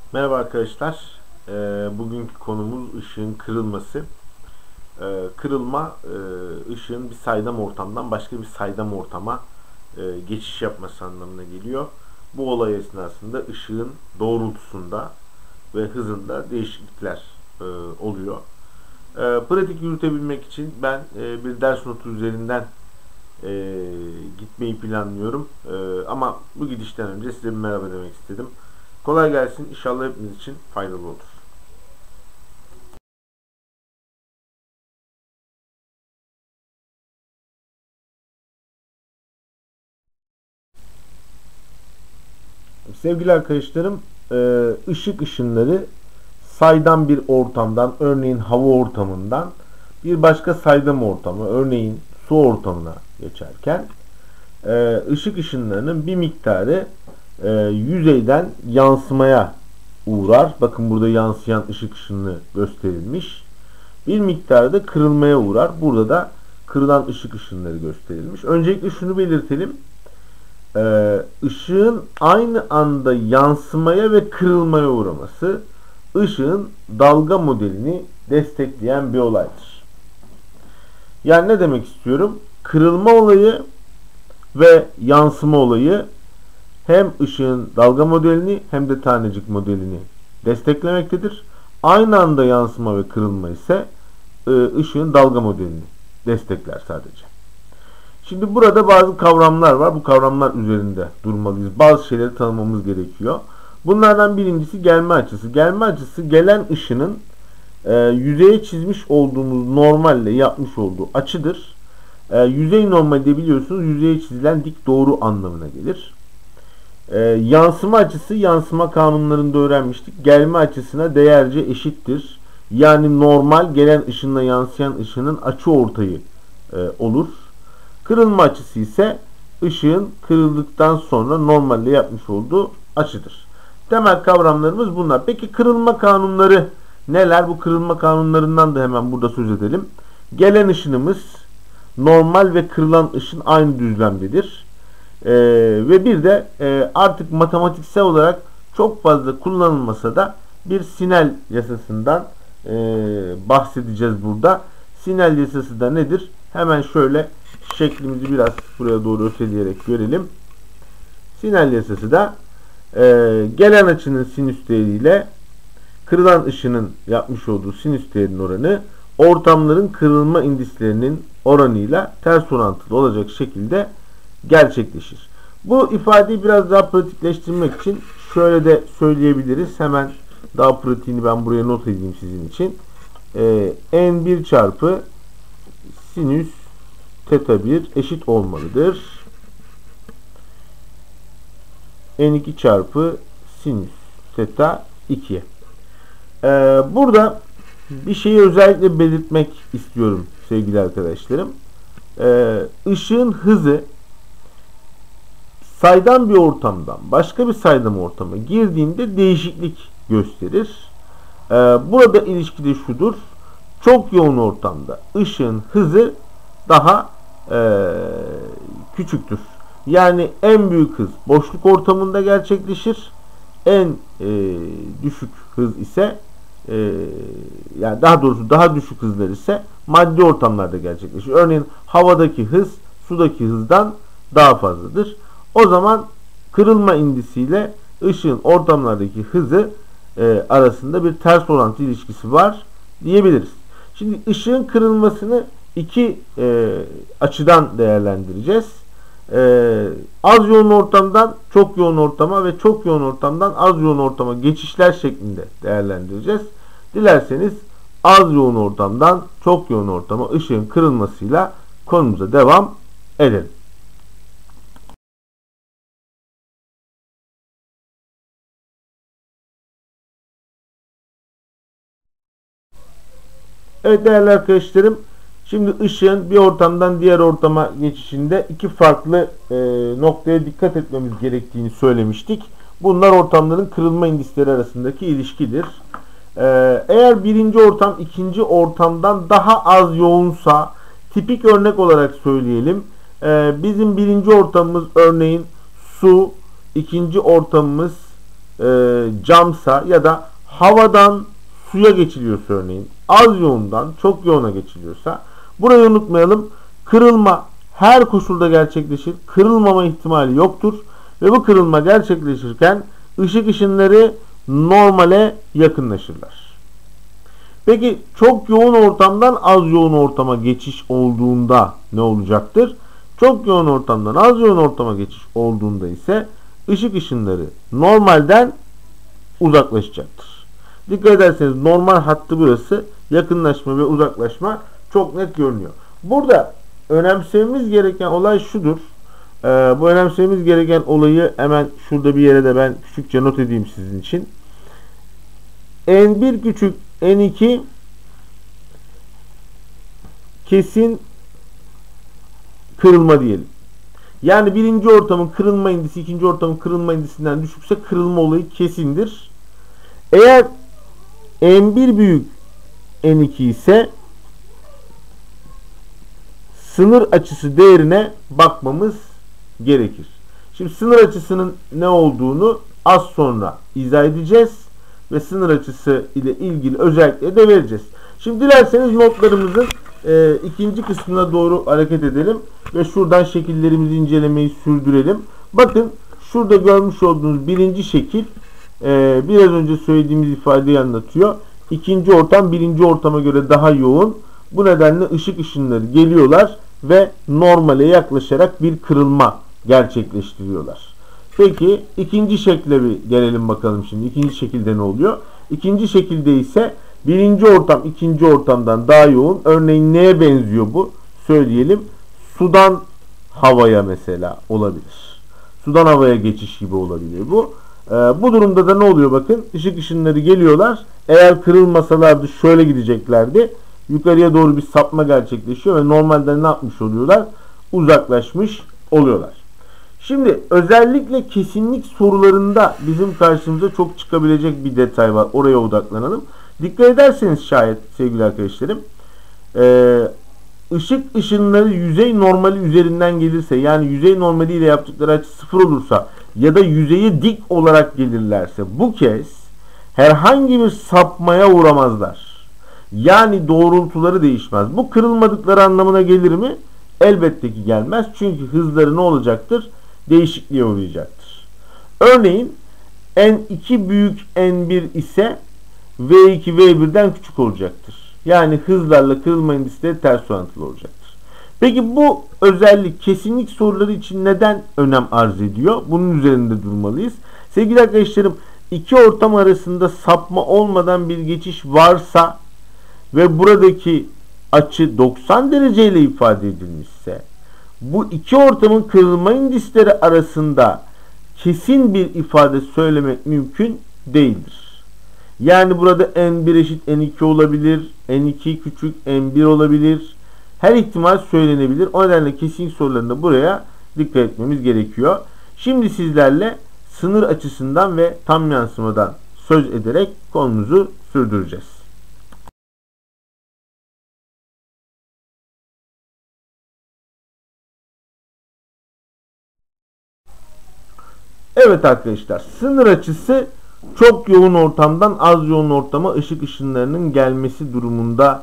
Merhaba arkadaşlar. Bugünkü konumuz ışığın kırılması. Kırılma, ışığın bir saydam ortamdan başka bir saydam ortama geçiş yapması anlamına geliyor. Bu olay esnasında ışığın doğrultusunda ve hızında değişiklikler oluyor. Pratik yürütebilmek için ben bir ders notu üzerinden gitmeyi planlıyorum. Ama bu gidişten önce size bir merhaba demek istedim. Kolay gelsin. İnşallah hepiniz için faydalı olur. Sevgili arkadaşlarım, ışık ışınları saydam bir ortamdan, örneğin hava ortamından bir başka saydam ortama, örneğin su ortamına geçerken ışık ışınlarının bir miktarı yüzeyden yansımaya uğrar. Bakın burada yansıyan ışık ışını gösterilmiş. Bir miktarı da kırılmaya uğrar. Burada da kırılan ışık ışınları gösterilmiş. Öncelikle şunu belirtelim. Işığın aynı anda yansımaya ve kırılmaya uğraması ışığın dalga modelini destekleyen bir olaydır. Yani ne demek istiyorum? Kırılma olayı ve yansıma olayı hem ışığın dalga modelini hem de tanecik modelini desteklemektedir. Aynı anda yansıma ve kırılma ise ışığın dalga modelini destekler sadece. Şimdi burada bazı kavramlar var. Bu kavramlar üzerinde durmalıyız. Bazı şeyleri tanımamız gerekiyor. Bunlardan birincisi gelme açısı. Gelme açısı gelen ışının yüzeye çizmiş olduğumuz normalle yapmış olduğu açıdır. Yüzey normalde biliyorsunuz yüzeye çizilen dik doğru anlamına gelir. Yansıma açısı yansıma kanunlarında öğrenmiştik. Gelme açısına değerce eşittir. Yani normal gelen ışınla yansıyan ışının açı ortayı olur. Kırılma açısı ise ışığın kırıldıktan sonra normalde yapmış olduğu açıdır. Temel kavramlarımız bunlar. Peki kırılma kanunları neler? Bu kırılma kanunlarından da hemen burada söz edelim. Gelen ışınımız normal ve kırılan ışın aynı düzlemdedir. Ve bir de artık matematiksel olarak çok fazla kullanılmasa da bir Snell yasasından bahsedeceğiz burada. Snell yasası da nedir? Hemen şöyle şeklimizi biraz buraya doğru öteleyerek görelim. Snell yasası da gelen açının sinüs değeriyle kırılan ışının yapmış olduğu sinüs değerinin oranı ortamların kırılma indislerinin oranıyla ters orantılı olacak şekilde gerçekleşir. Bu ifadeyi biraz daha pratikleştirmek için şöyle de söyleyebiliriz. Hemen daha pratiğini ben buraya not edeyim sizin için. N1 çarpı sinüs teta 1 eşit olmalıdır. N2 çarpı sinüs teta 2. Burada bir şeyi özellikle belirtmek istiyorum sevgili arkadaşlarım. Işığın hızı saydam bir ortamdan başka bir saydam ortama girdiğinde değişiklik gösterir. Burada ilişki de şudur. Çok yoğun ortamda ışığın hızı daha küçüktür. Yani en büyük hız boşluk ortamında gerçekleşir. En düşük hız ise yani daha doğrusu daha düşük hızlar ise maddi ortamlarda gerçekleşir. Örneğin havadaki hız sudaki hızdan daha fazladır. O zaman kırılma indisiyle ışığın ortamlardaki hızı arasında bir ters orantı ilişkisi var diyebiliriz. Şimdi ışığın kırılmasını iki açıdan değerlendireceğiz. Az yoğun ortamdan çok yoğun ortama ve çok yoğun ortamdan az yoğun ortama geçişler şeklinde değerlendireceğiz. Dilerseniz az yoğun ortamdan çok yoğun ortama ışığın kırılmasıyla konumuza devam edelim. Evet değerli arkadaşlarım, şimdi ışığın bir ortamdan diğer ortama geçişinde iki farklı noktaya dikkat etmemiz gerektiğini söylemiştik. Bunlar ortamların kırılma indisleri arasındaki ilişkidir. Eğer birinci ortam ikinci ortamdan daha az yoğunsa, tipik örnek olarak söyleyelim. Bizim birinci ortamımız örneğin su, ikinci ortamımız camsa ya da havadan suya geçiliyorsa, örneğin az yoğundan çok yoğuna geçiliyorsa, burayı unutmayalım. Kırılma her koşulda gerçekleşir. Kırılmama ihtimali yoktur. Ve bu kırılma gerçekleşirken ışık ışınları normale yakınlaşırlar. Peki çok yoğun ortamdan az yoğun ortama geçiş olduğunda ne olacaktır? Çok yoğun ortamdan az yoğun ortama geçiş olduğunda ise ışık ışınları normalden uzaklaşacaktır. Dikkat ederseniz normal hattı burası. Yakınlaşma ve uzaklaşma çok net görünüyor. Burada önemsememiz gereken olay şudur. Bu önemsememiz gereken olayı hemen şurada bir yere de ben küçükçe not edeyim sizin için. N1 küçük N2 kesin kırılma diyelim. Yani birinci ortamın kırılma indisi ikinci ortamın kırılma indisinden düşükse kırılma olayı kesindir. Eğer N1 büyük N2 ise sınır açısı değerine bakmamız gerekir. Şimdi sınır açısının ne olduğunu az sonra izah edeceğiz ve sınır açısı ile ilgili özellikle de vereceğiz. Şimdi dilerseniz notlarımızın ikinci kısmına doğru hareket edelim ve şuradan şekillerimizi incelemeyi sürdürelim. Bakın şurada görmüş olduğunuz birinci şekil biraz önce söylediğimiz ifadeyi anlatıyor. İkinci ortam birinci ortama göre daha yoğun. Bu nedenle ışık ışınları geliyorlar ve normale yaklaşarak bir kırılma gerçekleştiriyorlar. Peki ikinci şekle bir gelelim bakalım şimdi. İkinci şekilde ne oluyor? İkinci şekilde ise birinci ortam ikinci ortamdan daha yoğun. Örneğin neye benziyor bu? Söyleyelim. Sudan havaya mesela olabilir. Sudan havaya geçiş gibi olabilir bu. Bu durumda da ne oluyor bakın? Işık ışınları geliyorlar. Eğer kırılmasalardı şöyle gideceklerdi. Yukarıya doğru bir sapma gerçekleşiyor ve normalden ne yapmış oluyorlar? Uzaklaşmış oluyorlar. Şimdi özellikle kesinlik sorularında bizim karşımıza çok çıkabilecek bir detay var. Oraya odaklanalım. Dikkat ederseniz şayet sevgili arkadaşlarım, ışık ışınları yüzey normali üzerinden gelirse, yani yüzey normaliyle yaptıkları açı 0 olursa ya da yüzeye dik olarak gelirlerse bu kez herhangi bir sapmaya uğramazlar. Yani doğrultuları değişmez. Bu kırılmadıkları anlamına gelir mi? Elbette ki gelmez. Çünkü hızları ne olacaktır? Değişikliğe uğrayacaktır. Örneğin N2 büyük N1 ise V2 V1'den küçük olacaktır. Yani hızlarla kırılma indisleri ters orantılı olacaktır. Peki bu özellik kesinlik soruları için neden önem arz ediyor? Bunun üzerinde durmalıyız. Sevgili arkadaşlarım, iki ortam arasında sapma olmadan bir geçiş varsa ve buradaki açı 90 dereceyle ifade edilmişse, bu iki ortamın kırılma indisleri arasında kesin bir ifade söylemek mümkün değildir. Yani burada N1 eşit N2 olabilir, N2 küçük N1 olabilir. Her ihtimal söylenebilir. O nedenle kesin sorularında buraya dikkat etmemiz gerekiyor. Şimdi sizlerle sınır açısından ve tam yansımadan söz ederek konumuzu sürdüreceğiz. Evet arkadaşlar, sınır açısı çok yoğun ortamdan az yoğun ortama ışık ışınlarının gelmesi durumunda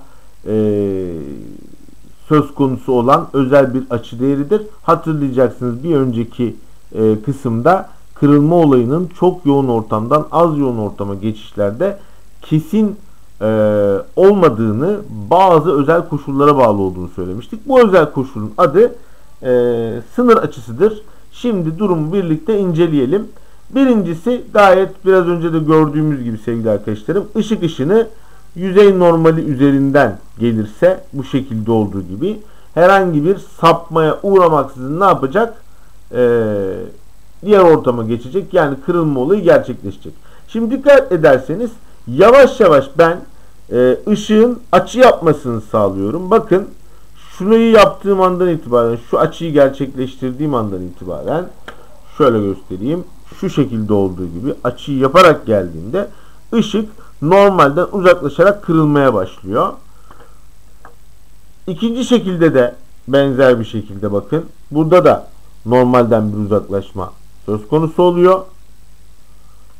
söz konusu olan özel bir açı değeridir. Hatırlayacaksınız, bir önceki kısımda kırılma olayının çok yoğun ortamdan az yoğun ortama geçişlerde kesin olmadığını, bazı özel koşullara bağlı olduğunu söylemiştik. Bu özel koşulun adı sınır açısıdır. Şimdi durumu birlikte inceleyelim. Birincisi, gayet biraz önce de gördüğümüz gibi sevgili arkadaşlarım, ışık ışını yüzey normali üzerinden gelirse bu şekilde olduğu gibi herhangi bir sapmaya uğramaksızın ne yapacak? Diğer ortama geçecek. Yani kırılma olayı gerçekleşecek. Şimdi dikkat ederseniz yavaş yavaş ben ışığın açı yapmasını sağlıyorum. Bakın, şunu yaptığım andan itibaren, şu açıyı gerçekleştirdiğim andan itibaren şöyle göstereyim. Şu şekilde olduğu gibi açıyı yaparak geldiğimde ışık normalden uzaklaşarak kırılmaya başlıyor. İkinci şekilde de benzer bir şekilde bakın. Burada da normalden bir uzaklaşma söz konusu oluyor.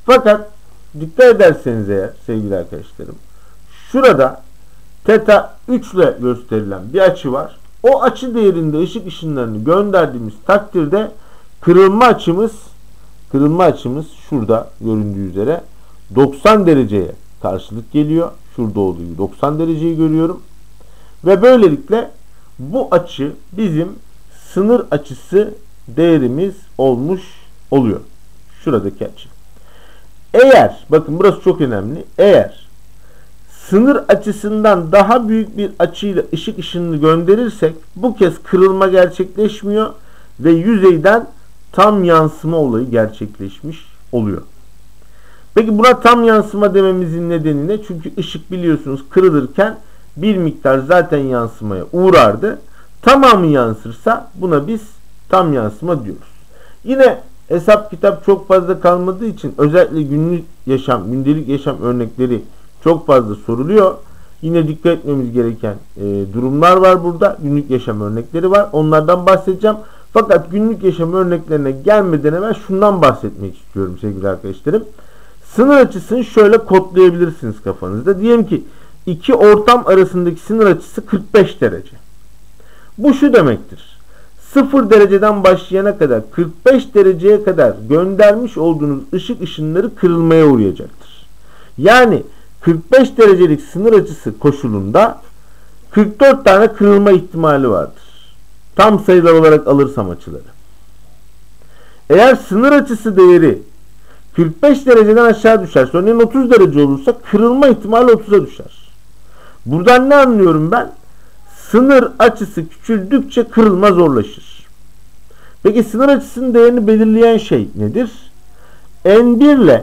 Fakat dikkat ederseniz eğer sevgili arkadaşlarım, şurada teta 3 ile gösterilen bir açı var. O açı değerinde ışık ışınlarını gönderdiğimiz takdirde kırılma açımız şurada göründüğü üzere 90 dereceye karşılık geliyor. Şurada olduğu gibi 90 dereceyi görüyorum. Ve böylelikle bu açı bizim sınır açısı değerimiz olmuş oluyor. Şuradaki açı. Eğer, bakın burası çok önemli. Eğer sınır açısından daha büyük bir açıyla ışık ışınını gönderirsek bu kez kırılma gerçekleşmiyor ve yüzeyden tam yansıma olayı gerçekleşmiş oluyor. Peki buna tam yansıma dememizin nedeni ne? Çünkü ışık biliyorsunuz kırılırken bir miktar zaten yansımaya uğrardı. Tamamı yansırsa buna biz tam yansıma diyoruz. Yine hesap kitap çok fazla kalmadığı için özellikle gündelik yaşam örnekleri çok fazla soruluyor. Yine dikkat etmemiz gereken durumlar var burada. Günlük yaşam örnekleri var. Onlardan bahsedeceğim. Fakat günlük yaşam örneklerine gelmeden evvel şundan bahsetmek istiyorum sevgili arkadaşlarım. Sınır açısını şöyle kodlayabilirsiniz kafanızda. Diyelim ki iki ortam arasındaki sınır açısı 45 derece. Bu şu demektir. 0 dereceden başlayana kadar 45 dereceye kadar göndermiş olduğunuz ışık ışınları kırılmaya uğrayacaktır. Yani 45 derecelik sınır açısı koşulunda 44 tane kırılma ihtimali vardır. Tam sayılar olarak alırsam açıları. Eğer sınır açısı değeri 45 dereceden aşağı düşerse, örneğin 30 derece olursa kırılma ihtimali 30'a düşer. Buradan ne anlıyorum ben? Sınır açısı küçüldükçe kırılma zorlaşır. Peki sınır açısının değerini belirleyen şey nedir? N1 ile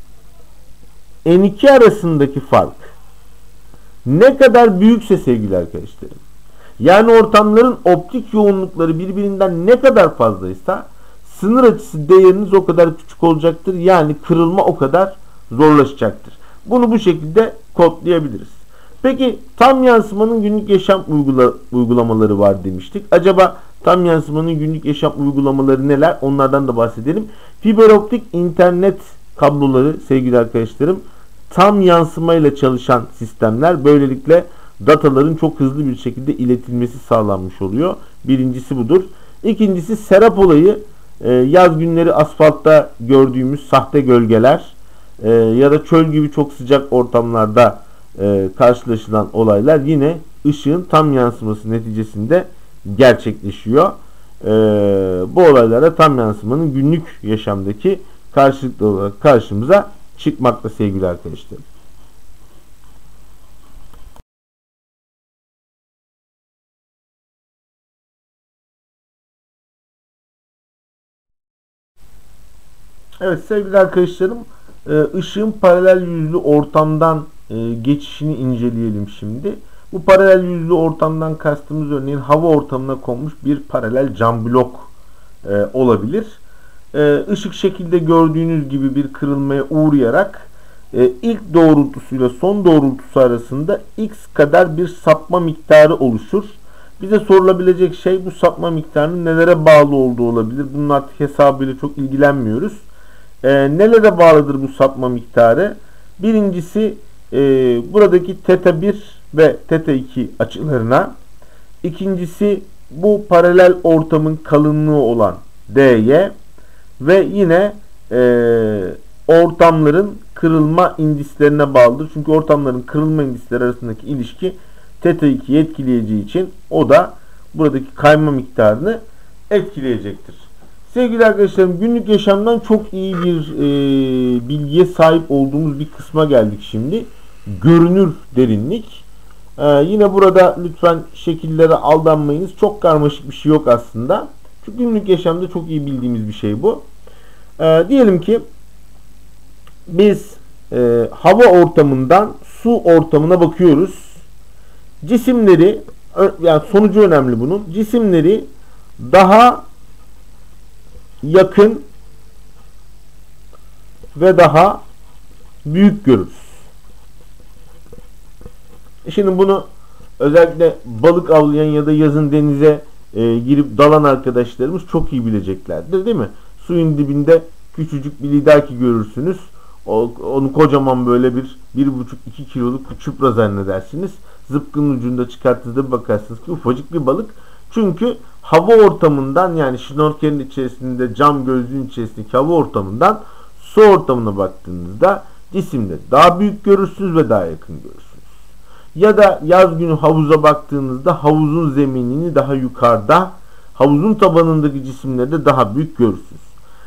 N2 arasındaki fark ne kadar büyükse sevgili arkadaşlarım, yani ortamların optik yoğunlukları birbirinden ne kadar fazlaysa sınır açısı değeriniz o kadar küçük olacaktır. Yani kırılma o kadar zorlaşacaktır. Bunu bu şekilde kodlayabiliriz. Peki tam yansımanın günlük yaşam uygulamaları var demiştik. Acaba tam yansımanın günlük yaşam uygulamaları neler? Onlardan da bahsedelim. Fiber optik internet kabloları sevgili arkadaşlarım tam yansımayla çalışan sistemler. Böylelikle dataların çok hızlı bir şekilde iletilmesi sağlanmış oluyor. Birincisi budur. İkincisi serap olayı. Yaz günleri asfaltta gördüğümüz sahte gölgeler ya da çöl gibi çok sıcak ortamlarda karşılaşılan olaylar yine ışığın tam yansıması neticesinde gerçekleşiyor. Bu olaylara tam yansımanın günlük yaşamdaki karşılıklı olarak karşımıza çıkmakta sevgili arkadaşlarım. Evet sevgili arkadaşlarım, ışığın paralel yüzlü ortamdan geçişini inceleyelim şimdi. Bu paralel yüzlü ortamdan kastımız örneğin hava ortamına konmuş bir paralel cam blok olabilir. Işık şekilde gördüğünüz gibi bir kırılmaya uğrayarak ilk doğrultusuyla son doğrultusu arasında x kadar bir sapma miktarı oluşur. Bize sorulabilecek şey bu sapma miktarının nelere bağlı olduğu olabilir. Bunun artık hesabıyla çok ilgilenmiyoruz. Nelere bağlıdır bu sapma miktarı? Birincisi buradaki θ 1 ve θ 2 açılarına. İkincisi bu paralel ortamın kalınlığı olan dy ve yine ortamların kırılma indislerine bağlıdır. Çünkü ortamların kırılma indisleri arasındaki ilişki θ 2'yi etkileyeceği için o da buradaki kayma miktarını etkileyecektir. Sevgili arkadaşlarım, günlük yaşamdan çok iyi bir bilgiye sahip olduğumuz bir kısma geldik şimdi. Görünür derinlik. Yine burada lütfen şekillere aldanmayınız. Çok karmaşık bir şey yok aslında. Çünkü günlük yaşamda çok iyi bildiğimiz bir şey bu. Diyelim ki biz hava ortamından su ortamına bakıyoruz. Cisimleri, yani sonucu önemli bunun. Cisimleri daha yakın ve daha büyük görürüz. Şimdi bunu özellikle balık avlayan ya da yazın denize girip dalan arkadaşlarımız çok iyi bileceklerdir, değil mi? Suyun dibinde küçücük bir lidaki görürsünüz. Onu kocaman böyle 1,5-2 kiloluk bir çupra zannedersiniz. Zıpkının ucunda çıkarttığınızda bakarsınız ki ufacık bir balık. Çünkü hava ortamından, yani şnorkelin içerisinde, cam gözlüğün içerisindeki hava ortamından su ortamına baktığınızda cisimleri daha büyük görürsünüz ve daha yakın görürsünüz. Ya da yaz günü havuza baktığınızda havuzun zeminini daha yukarıda, havuzun tabanındaki cisimleri de daha büyük görürsünüz.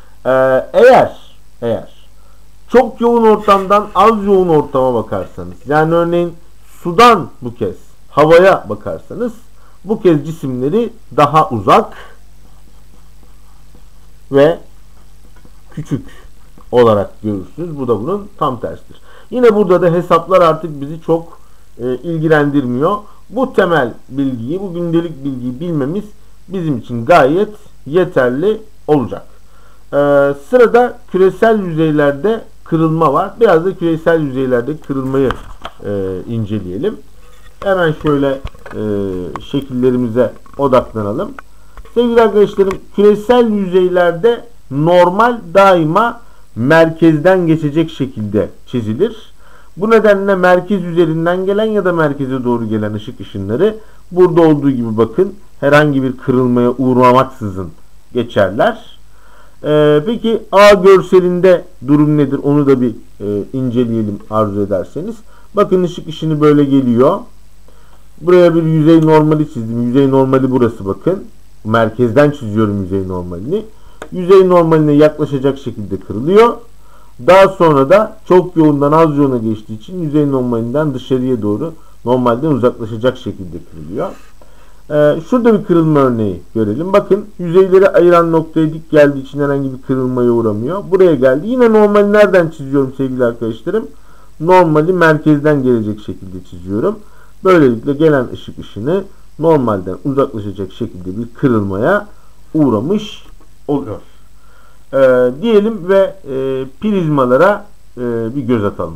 Eğer çok yoğun ortamdan az yoğun ortama bakarsanız, yani örneğin sudan bu kez havaya bakarsanız, bu kez cisimleri daha uzak ve küçük olarak görürsünüz. Bu da bunun tam tersidir. Yine burada da hesaplar artık bizi çok ilgilendirmiyor. Bu temel bilgiyi, bu gündelik bilgiyi bilmemiz bizim için gayet yeterli olacak. Sırada küresel yüzeylerde kırılma var. Biraz da küresel yüzeylerde kırılmayı inceleyelim. Hemen şöyle şekillerimize odaklanalım. Sevgili arkadaşlarım, küresel yüzeylerde normal daima merkezden geçecek şekilde çizilir. Bu nedenle merkez üzerinden gelen ya da merkeze doğru gelen ışık ışınları burada olduğu gibi bakın herhangi bir kırılmaya uğramaksızın geçerler. Peki A görselinde durum nedir? Onu da bir inceleyelim arzu ederseniz. Bakın ışık ışını böyle geliyor. Buraya bir yüzey normali çizdim. Yüzey normali burası bakın. Merkezden çiziyorum yüzey normalini. Yüzey normaline yaklaşacak şekilde kırılıyor. Daha sonra da çok yoğundan az yoğuna geçtiği için yüzey normalinden dışarıya doğru normalden uzaklaşacak şekilde kırılıyor. Şurada bir kırılma örneği görelim. Bakın yüzeyleri ayıran noktaya dik geldiği için herhangi bir kırılmaya uğramıyor. Buraya geldi. Yine normali nereden çiziyorum sevgili arkadaşlarım? Normali merkezden gelecek şekilde çiziyorum. Böylelikle gelen ışık ışını normalden uzaklaşacak şekilde bir kırılmaya uğramış oluyor. Diyelim ve prizmalara bir göz atalım.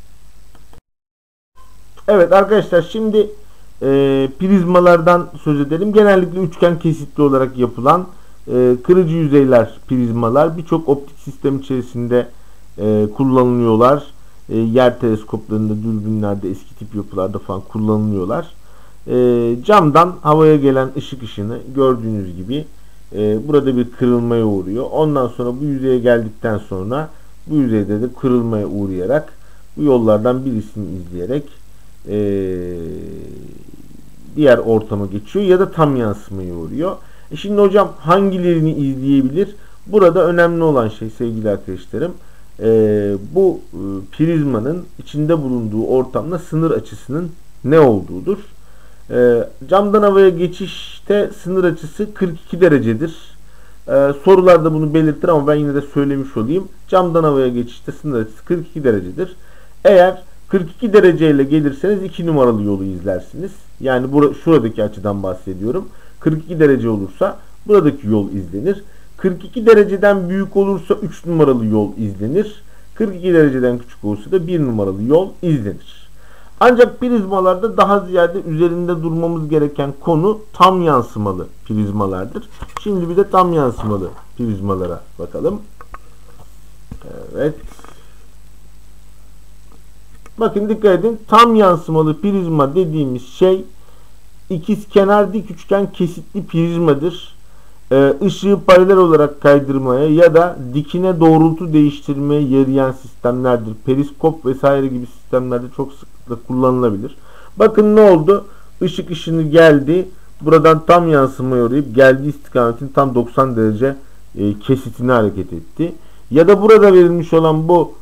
Evet arkadaşlar, şimdi prizmalardan söz edelim. Genellikle üçgen kesitli olarak yapılan kırıcı yüzeyler prizmalar birçok optik sistem içerisinde kullanılıyorlar. Yer teleskoplarında, dürbünlerde, eski tip yapılarda falan kullanılıyorlar. Camdan havaya gelen ışık ışını gördüğünüz gibi burada bir kırılmaya uğruyor. Ondan sonra bu yüzeye geldikten sonra bu yüzeyde de kırılmaya uğrayarak bu yollardan birisini izleyerek diğer ortama geçiyor ya da tam yansımaya uğruyor. Şimdi hocam hangilerini izleyebilir? Burada önemli olan şey sevgili arkadaşlarım, bu prizmanın içinde bulunduğu ortamda sınır açısının ne olduğudur. Camdan havaya geçişte sınır açısı 42 derecedir. Sorularda bunu belirtir ama ben yine de söylemiş olayım. Camdan havaya geçişte sınır açısı 42 derecedir. Eğer 42 dereceyle gelirseniz 2 numaralı yolu izlersiniz. Yani şuradaki açıdan bahsediyorum. 42 derece olursa buradaki yol izlenir. 42 dereceden büyük olursa 3 numaralı yol izlenir. 42 dereceden küçük olursa da 1 numaralı yol izlenir. Ancak prizmalarda daha ziyade üzerinde durmamız gereken konu tam yansımalı prizmalardır. Şimdi bir de tam yansımalı prizmalara bakalım. Evet. Bakın dikkat edin. Tam yansımalı prizma dediğimiz şey ikizkenar dik üçgen kesitli prizmadır. Işığı paralel olarak kaydırmaya ya da dikine doğrultu değiştirmeye yarayan sistemlerdir. Periskop vesaire gibi sistemlerde çok sıklıkla kullanılabilir. Bakın ne oldu? Işık ışını geldi. Buradan tam yansımaya uğrayıp geldiği istikametin tam 90 derece kesitine hareket etti. Ya da burada verilmiş olan bu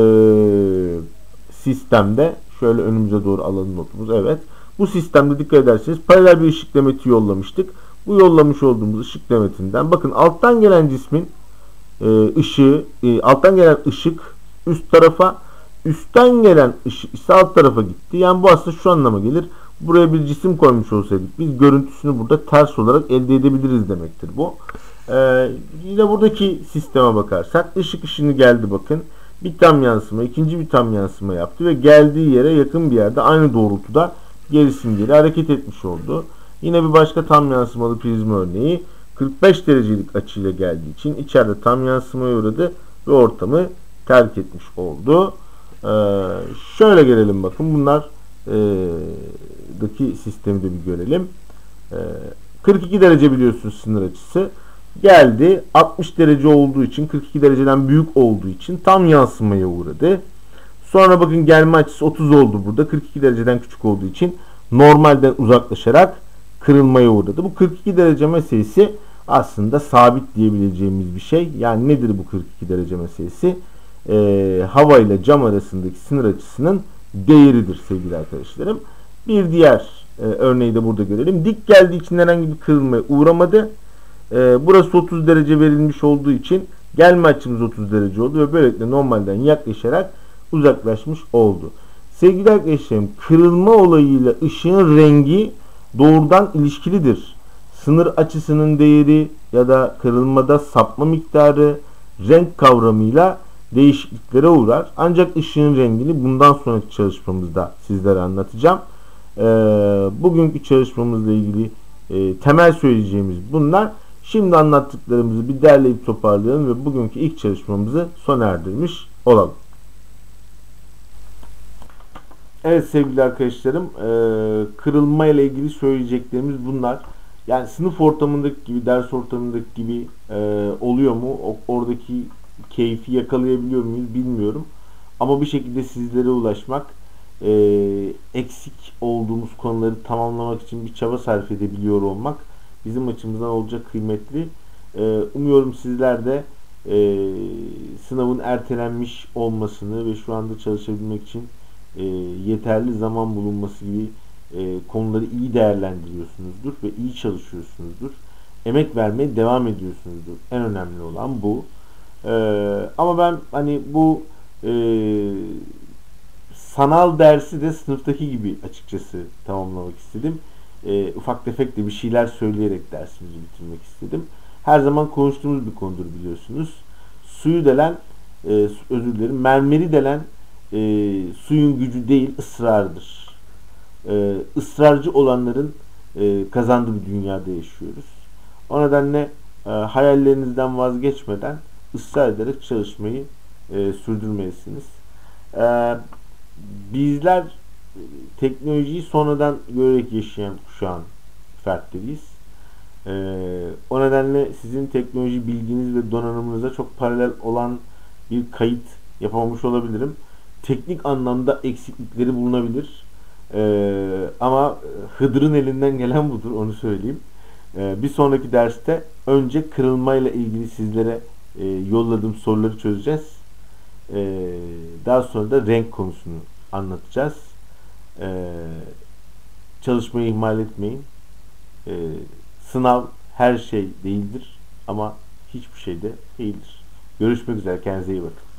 sistemde şöyle önümüze doğru alalım notumuz. Evet. Bu sistemde dikkat ederseniz paralel bir ışık demeti yollamıştık. Bu yollamış olduğumuz ışık demetinden bakın alttan gelen cismin alttan gelen ışık üst tarafa, üstten gelen ışık ise alt tarafa gitti. Yani bu aslında şu anlama gelir. Buraya bir cisim koymuş olsaydık biz görüntüsünü burada ters olarak elde edebiliriz demektir bu. Yine buradaki sisteme bakarsak ışık ışını geldi bakın. Bir tam yansıma, ikinci bir tam yansıma yaptı ve geldiği yere yakın bir yerde aynı doğrultuda gerisin geri hareket etmiş oldu. Yine bir başka tam yansımalı prizma örneği 45 derecelik açıyla geldiği için içeride tam yansımaya uğradı ve ortamı terk etmiş oldu. Şöyle gelelim bakın. Bunlar daki sistemi de bir görelim. 42 derece biliyorsunuz sınır açısı. Geldi 60 derece olduğu için, 42 dereceden büyük olduğu için tam yansımaya uğradı. Sonra bakın gelme açısı 30 oldu burada. 42 dereceden küçük olduğu için normalden uzaklaşarak kırılmaya uğradı. Bu 42 derece meselesi aslında sabit diyebileceğimiz bir şey. Yani nedir bu 42 derece meselesi? Hava ile cam arasındaki sınır açısının değeridir sevgili arkadaşlarım. Bir diğer örneği de burada görelim. Dik geldiği için herhangi bir kırılmaya uğramadı. Burası 30 derece verilmiş olduğu için gelme açımız 30 derece oldu ve böylelikle normalden yaklaşarak uzaklaşmış oldu. Sevgili arkadaşlarım, kırılma olayıyla ışığın rengi doğrudan ilişkilidir. Sınır açısının değeri ya da kırılmada sapma miktarı renk kavramıyla değişikliklere uğrar. Ancak ışığın rengini bundan sonraki çalışmamızda sizlere anlatacağım. Bugünkü çalışmamızla ilgili temel söyleyeceğimiz bunlar. Şimdi anlattıklarımızı bir derleyip toparlayalım ve bugünkü ilk çalışmamızı sona erdirmiş olalım. Evet sevgili arkadaşlarım, kırılma ile ilgili söyleyeceklerimiz bunlar. Yani sınıf ortamındaki gibi, ders ortamındaki gibi oluyor mu? Oradaki keyfi yakalayabiliyor muyuz bilmiyorum. Ama bir şekilde sizlere ulaşmak, eksik olduğumuz konuları tamamlamak için bir çaba sarf edebiliyor olmak bizim açımızdan oldukça kıymetli. Umuyorum sizler de sınavın ertelenmiş olmasını ve şu anda çalışabilmek için yeterli zaman bulunması gibi konuları iyi değerlendiriyorsunuzdur ve iyi çalışıyorsunuzdur. Emek vermeye devam ediyorsunuzdur. En önemli olan bu. Ama ben hani bu sanal dersi de sınıftaki gibi açıkçası tamamlamak istedim. Ufak tefek de bir şeyler söyleyerek dersimizi bitirmek istedim. Her zaman konuştuğumuz bir konudur biliyorsunuz. Suyu delen, özür dilerim, mermeri delen suyun gücü değil ısrardır. Israrcı olanların kazandığı bir dünyada yaşıyoruz. O nedenle hayallerinizden vazgeçmeden ısrar ederek çalışmayı sürdürmelisiniz. Bizler teknolojiyi sonradan görerek yaşayan kuşağın fertleriyiz. O nedenle sizin teknoloji bilginiz ve donanımınıza çok paralel olan bir kayıt yapamamış olabilirim. Teknik anlamda eksiklikleri bulunabilir. Ama Hıdır'ın elinden gelen budur, onu söyleyeyim. Bir sonraki derste önce kırılmayla ilgili sizlere yolladığım soruları çözeceğiz. Daha sonra da renk konusunu anlatacağız. Çalışmayı ihmal etmeyin. Sınav her şey değildir ama hiçbir şey de değildir. Görüşmek üzere. Kendinize iyi bakın.